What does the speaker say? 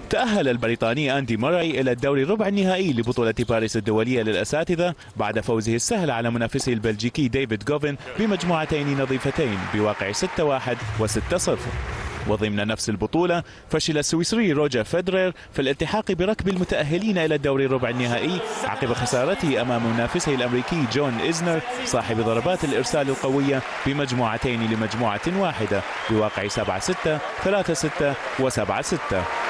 تأهل البريطاني أندي موراي إلى الدور ربع النهائي لبطولة باريس الدولية للأساتذة بعد فوزه السهل على منافسه البلجيكي ديفيد جوفن بمجموعتين نظيفتين بواقع 6-1 و6-0. وضمن نفس البطولة فشل السويسري روجر فيدرر في الالتحاق بركب المتأهلين إلى الدور ربع النهائي عقب خسارته أمام منافسه الأمريكي جون إيزنر صاحب ضربات الإرسال القوية بمجموعتين لمجموعة واحدة بواقع 7-6 3-6 و7-6.